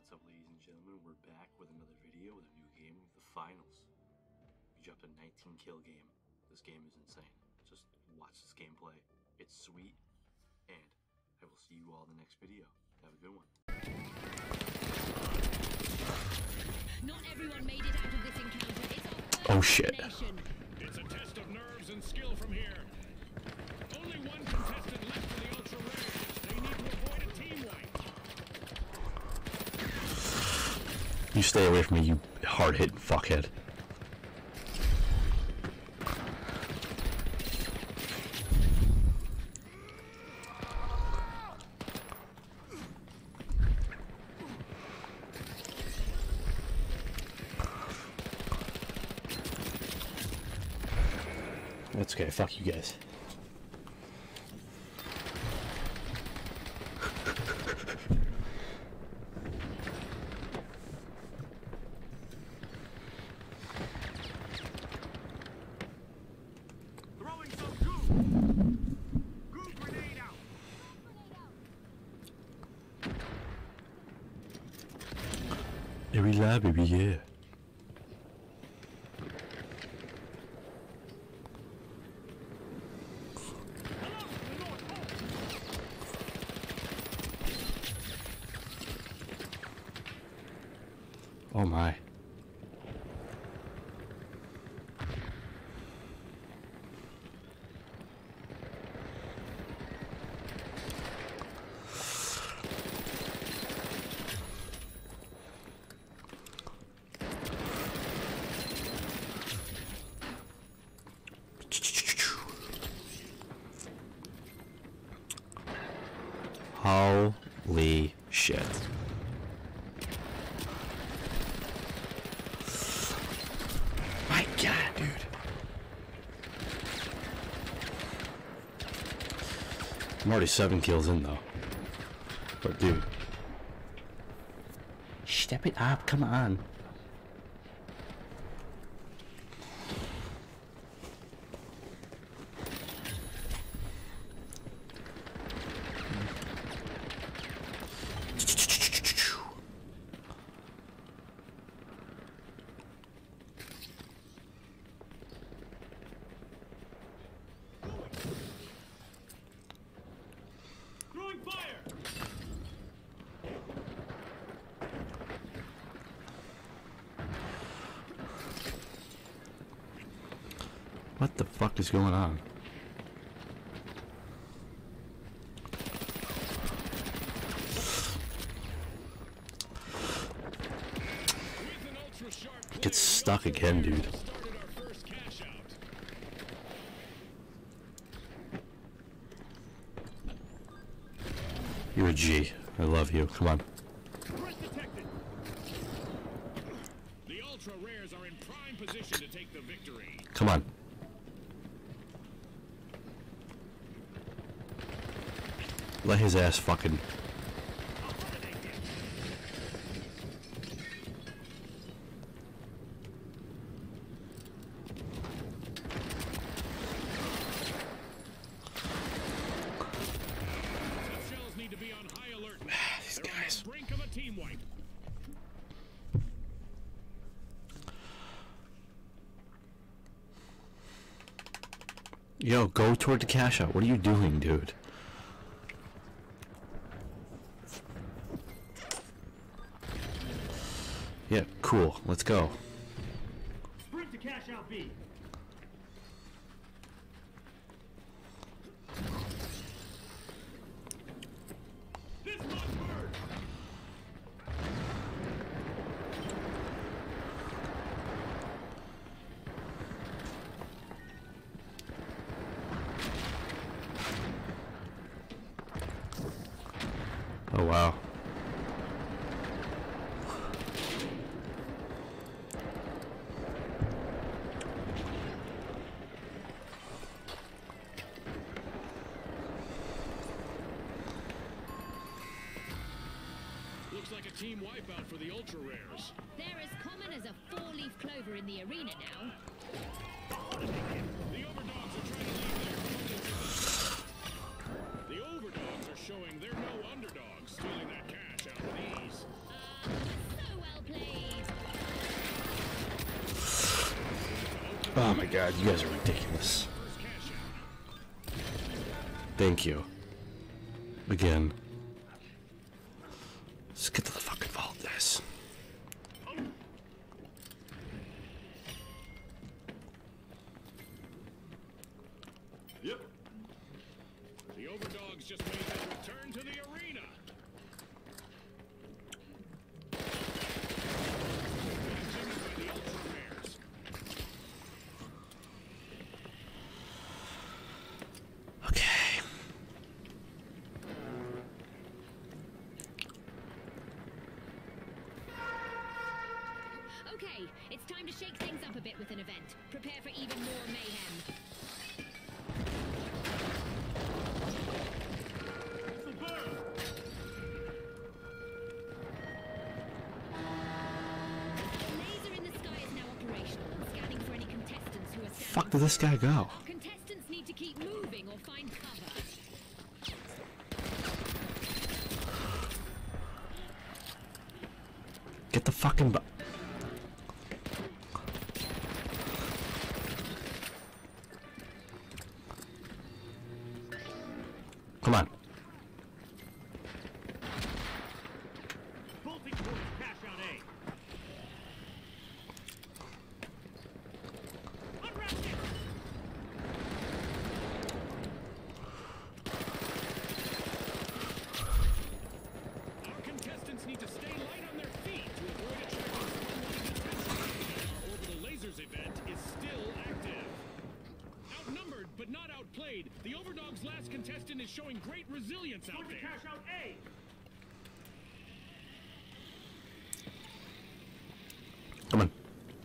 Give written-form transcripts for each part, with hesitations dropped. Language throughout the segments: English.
What's up, ladies and gentlemen? We're back with another video with a new game, The Finals. We dropped a 19 kill game. This game is insane. Just watch this gameplay. It's sweet, and I will see you all in the next video. Have a good one. Not everyone made it out of this encounter. It's our first Oh shit. elimination. It's a test of nerves and skill from here. Only one contestant left for the Ultra Rares. They need to avoid a team wipe. You stay away from me, you hard-hitting fuckhead. That's okay, fuck you guys. Throwing some goo. Goo grenade out. Every lab, baby, yeah. Oh my. Holy shit. My god, dude. I'm already 7 kills in though. But dude. Step it up, come on. Throwing fire. What the fuck is going on? With an ultra sharp player, Gets stuck again, dude. started our first cash out. You're a G. I love you. Come on. Threat detected. The Ultra Rares are in prime position to take the victory. Come on. Let his ass fucking. Tough shells need to be on high alert. These They're guys. on the brink of a team wipe. Yo, go toward the cash out. What are you doing, dude? Yeah, cool. Let's go. Sprint to cash out B. This must burn. Oh, wow. Looks like a team wipeout for the Ultra Rares. They're as common as a four-leaf clover in the arena now. The overdogs are trying to leave their opponents. The overdogs are showing they're no underdogs, stealing that cash out with ease. Oh my god, you guys are ridiculous. Thank you. Again. Let's get to the fucking vault, guys. Yep. The Overdogs just made their return to the arena. Captured by the Ultra Rares. Okay. Okay, it's time to shake things up a bit with an event. Prepare for even more mayhem. The laser in the sky is now operational and scanning for any contestants who are standing. Fuck did this guy go? Contestants need to keep moving or find cover. Get the fucking Come on. Bolting towards cash out A. Unwrap it! Our contestants need to stay light on their feet to avoid attracting unwanted attention. Our Orbital Lasers event is still active. Outnumbered but not outplayed, the Overdogs' last contestant is showing great resilience out there. Cash out A. Come on.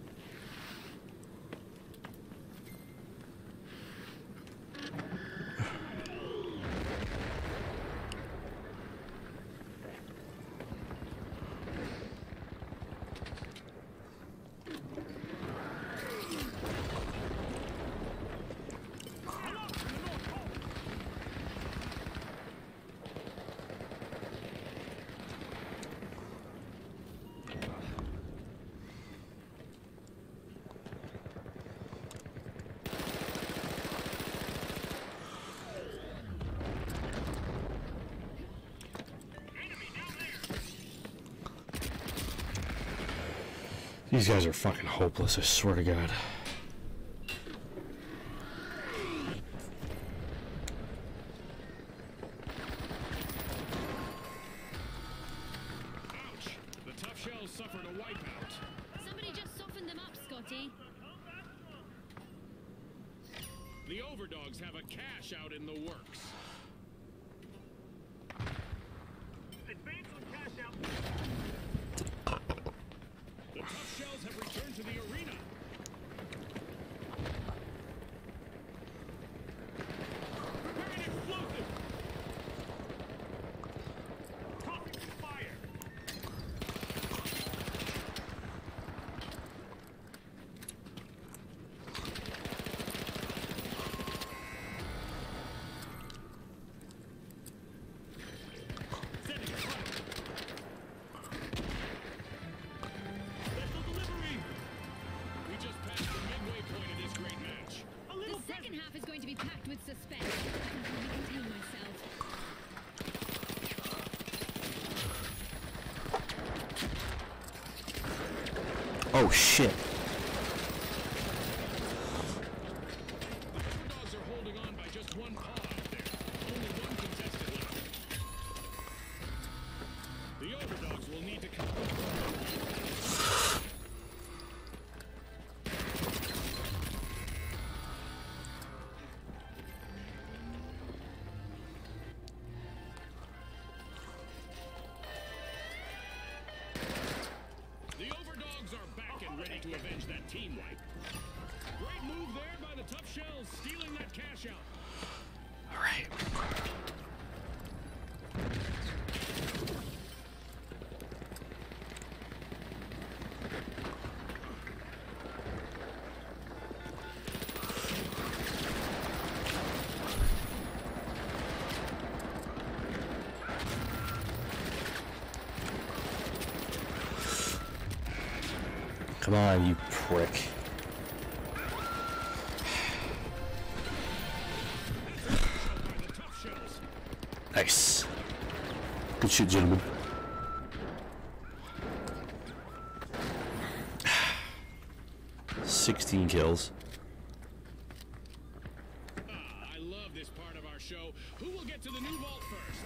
These guys are fucking hopeless, I swear to God. Ouch! The Tough Shells suffered a wipeout. Somebody just softened them up, Scotty. The Overdogs have a cash out in the works. Advance on cash out. The Tough Shells have returned to the arena. Preparing explosive. Tossing fire. Sending a fire. Special delivery. We just passed the midway point of this great match. A The little second half is going to be packed with suspense. I can hardly contain myself. Oh shit. The Overdogs are holding on by just one paw out there. Only one contestant left. The Overdogs will need to come. The Overdogs are back and ready to avenge that team wipe. Great move there by the Tough Shells, stealing that cash out. Alright. Come on, you prick. Good shit, gentlemen. $16 kills. I love this part of our show. Who will get to the new vault first?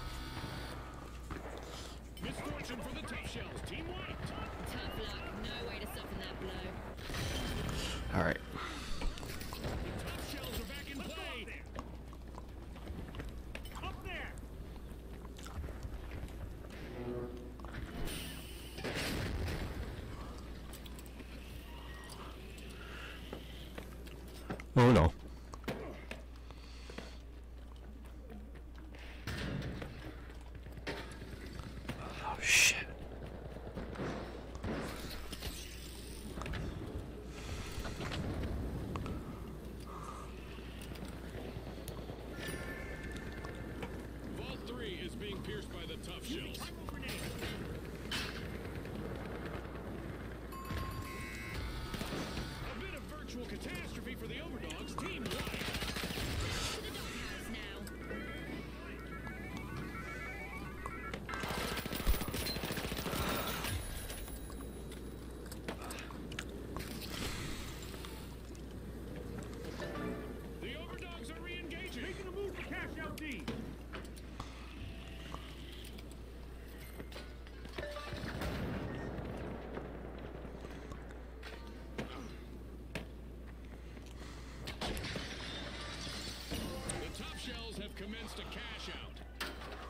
Misfortune for the Tough Shells. Team wiped. Tough luck. No way to soften that blow. Alright. The Tough Shells are back in play. Up there. Oh no. Oh shit. Vault 3 is being pierced by the Tough Shells. A bit of virtual catastrophe for the Overdogs. Team wiped. To the doghouse now. The Overdogs are re-engaging. Making a move to cash out D. The Tough Shells have commenced a cash out.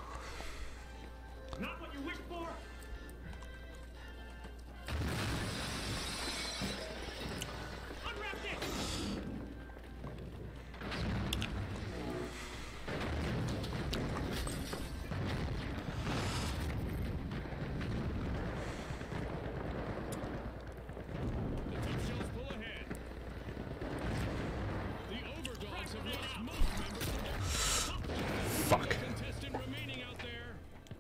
Not what you wished for. Unwrap it. The Tough Shells pull ahead. The Overdogs have lost most members of their Fuck. contestant remaining out there.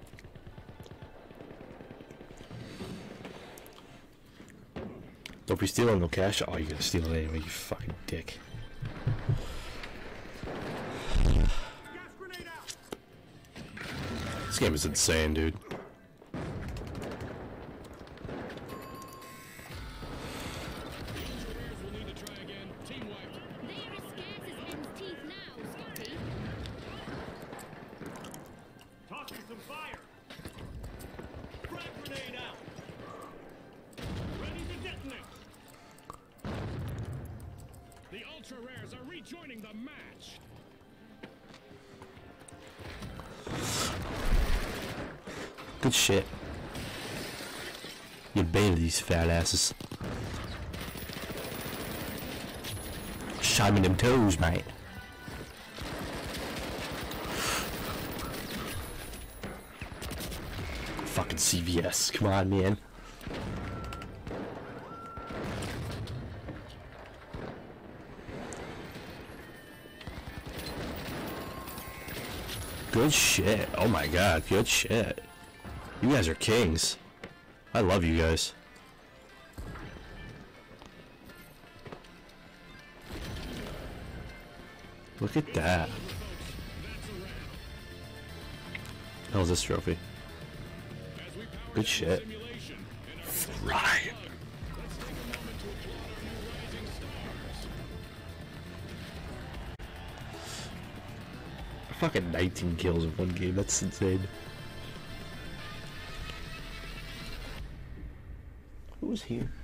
Don't be stealing no cash. Oh, you're gonna steal it anyway, you fucking dick. Gas grenade out. This game is insane, dude. Engineers will need to try again. Team wiped. They are as scarce as hen's teeth now, Scotty. Tossing some fire. Frag grenade out. Ready to detonate. The ultra rares are rejoining the match. Good shit. You baited these fat asses. Shot me them toes, mate. Fucking CVS. Come on, man. Good shit. Oh my god, good shit. You guys are kings. I love you guys. Look at that. Hell's this trophy? As we power Good down shit. simulation in our Right. let's take a moment to applaud our new rising stars. Fucking 19 kills in one game. That's insane. Who's here?